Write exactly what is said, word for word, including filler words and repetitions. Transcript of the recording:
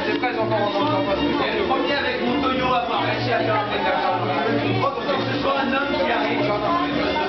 des fraises encore en temps. Le premier avec mon Toyo à avoir réussi à faire un pétard. Je crois que ce soit un homme qui arrive.